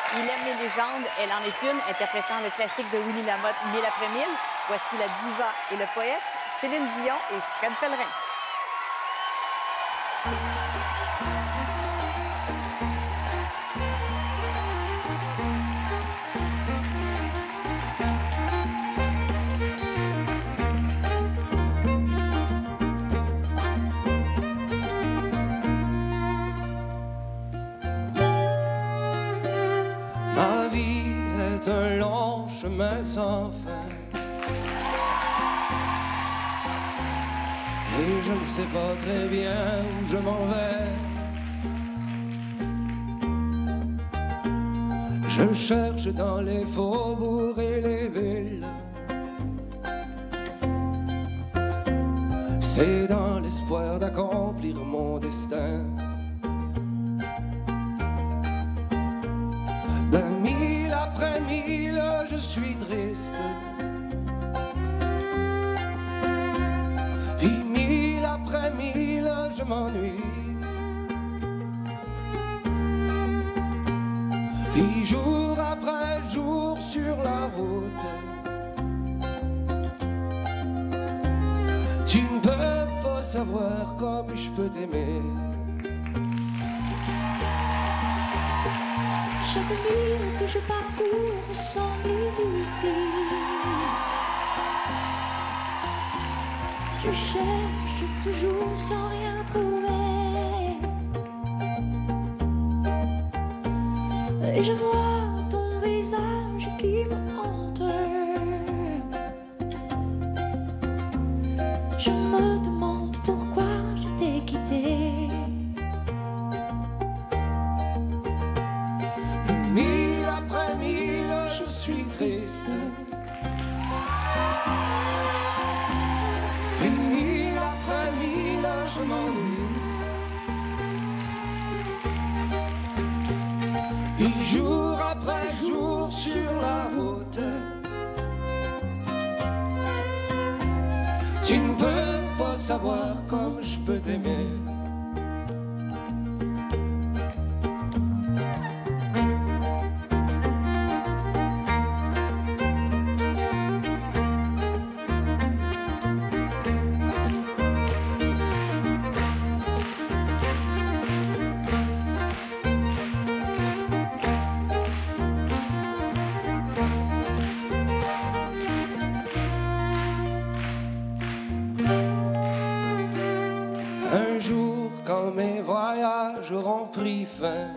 Il aime les légendes, elle en est une, interprétant le classique de Willy Lamotte, 1000 après 1000. Voici la diva et le poète, Céline Dion et Fred Pellerin. Ma vie est un long chemin sans fin. Et je ne sais pas très bien où je m'en vais. Je cherche dans les faubourgs et les villes. C'est dans l'espoir d'accomplir mon destin. De mille après mille, je suis triste. Puis mille après mille, je m'ennuie. Puis jour après jour sur la route, tu ne peux pas savoir comme je peux t'aimer. Chaque mille que je parcours me semble inutile. Je cherche toujours sans rien trouver. Et je vois ton visage qui me hante. Je me demande pourquoi je t'ai quitté. Mille après mille, je suis triste. Et mille après mille, je m'ennuie. Et jour après jour sur la route, tu ne peux pas savoir comme je peux t'aimer. Un jour, quand mes voyages auront pris fin,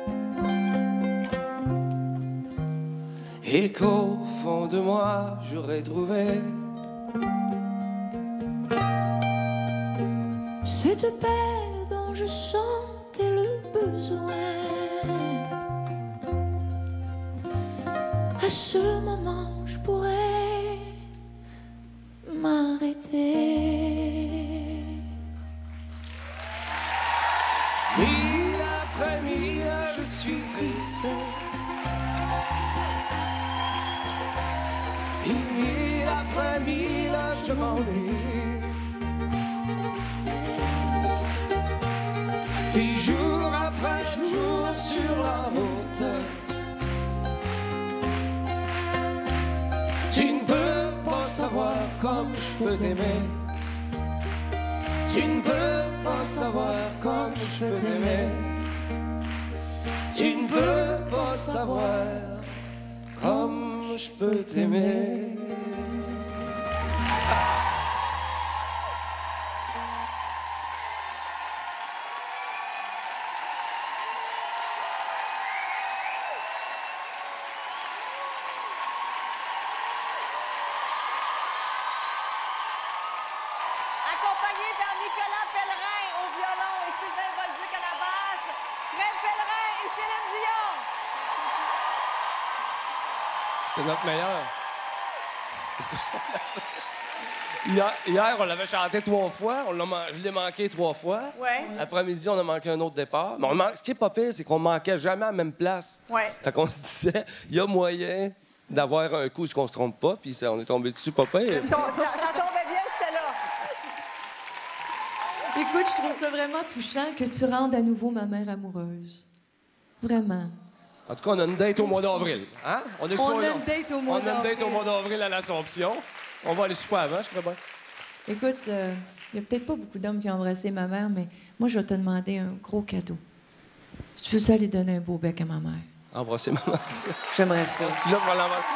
et qu'au fond de moi j'aurai trouvé Cette paix dont je sentais le besoin. À ce moment, je pourrais m'arrêter. mille après mille, je suis triste. Et mille après mille, je m'ennuie. Puis jour après jour sur la route, tu ne peux pas savoir comme je peux t'aimer. Tu ne peux pas savoir comme je peux t'aimer. Tu ne peux pas savoir comme je peux t'aimer. Accompagné par Nicolas Pellerin au violon et Sylvain Bolduc à la basse, Fred Pellerin et Céline Dion. C'était notre meilleur. Hier, on l'avait chanté 3 fois. Je l'ai manqué 3 fois. Ouais. Après-midi, on a manqué un autre départ. Mais ce qui est pas pire, c'est qu'on manquait jamais à la même place. Ouais. Fait qu'on se disait, il y a moyen d'avoir un coup où on se trompe pas, puis on est tombé dessus pas pire. Ça tombait bien, c'était là. Écoute, je trouve ça vraiment touchant que tu rendes à nouveau ma mère amoureuse. Vraiment. En tout cas, on a une date au mois d'avril. Hein? On a une date au mois d'avril. On a une date au mois d'avril à l'Assomption. On va aller souper avant, je crois bien. Écoute, il n'y a peut-être pas beaucoup d'hommes qui ont embrassé ma mère, mais moi, je vais te demander un gros cadeau. Si tu veux aller donner un beau bec à ma mère. Embrasser maman. J'aimerais ça. Tu là pour l'embrasser?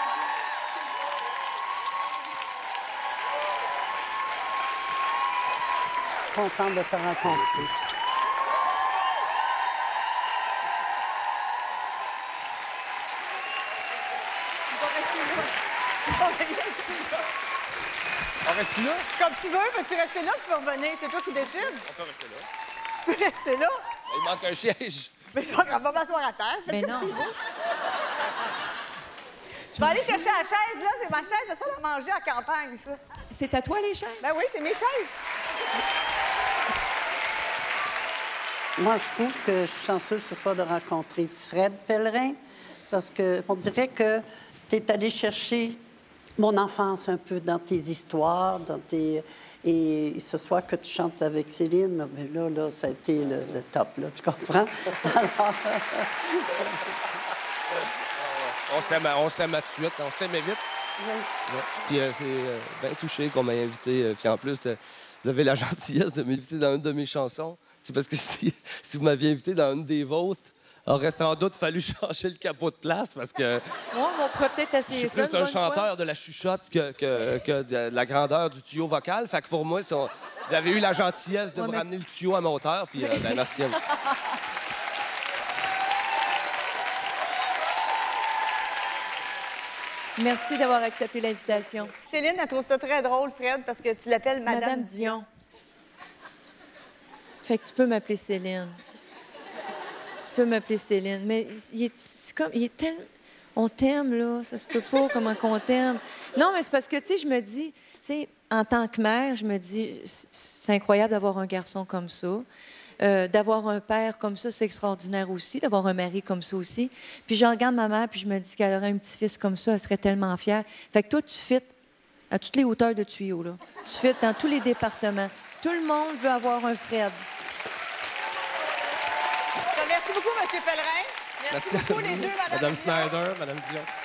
Je suis contente de te rencontrer. On reste là? Comme tu veux, peux-tu rester là ou tu vas revenir? C'est toi qui décides. On peut rester là. Tu peux rester là. Il manque un siège. Mais je vais m'asseoir à terre. Mais non. Je vais aller chercher la chaise, là. C'est ma chaise, c'est ça, à manger à campagne, ça. C'est à toi, les chaises? Ben oui, c'est mes chaises. Moi, je trouve que je suis chanceuse ce soir de rencontrer Fred Pellerin parce qu'on dirait que tu es allé chercher mon enfance un peu dans tes histoires, Et ce soir que tu chantes avec Céline, mais là, ça a été le top, là, tu comprends? Alors... On s'aime tout de suite, on s'aimait vite. Oui. Ouais. Puis c'est bien touché qu'on m'ait invité. Puis en plus, vous avez la gentillesse de m'inviter dans une de mes chansons. C'est parce que si vous m'aviez invité dans une des vôtres, aurait sans doute fallu changer le capot de place parce que Moi, on pourrait peut-être je essayer suis ça. plus un chanteur de la chuchote que de la grandeur du tuyau vocal. Fait que pour moi, vous avez eu la gentillesse de me ramener le tuyau à ma hauteur. Puis ben, merci à vous. Merci d'avoir accepté l'invitation. Céline, elle trouve ça très drôle, Fred, parce que tu l'appelles Madame Dion. Fait que tu peux m'appeler Céline. Tu peux m'appeler Céline. Mais il est tellement... On t'aime, là. Ça se peut pas, comment qu'on t'aime. Non, mais c'est parce que, tu sais, je me dis... Tu sais, en tant que mère, je me dis... C'est incroyable d'avoir un garçon comme ça. D'avoir un père comme ça, c'est extraordinaire aussi. D'avoir un mari comme ça aussi. Puis je regarde ma mère, puis je me dis qu'elle aurait un petit-fils comme ça, elle serait tellement fière. Fait que toi, tu fites à toutes les hauteurs de tuyaux, là. Tu fites dans tous les départements. Tout le monde veut avoir un Fred. Merci beaucoup, M. Pellerin. Merci beaucoup, les deux, Madame Snyder, Madame Dion.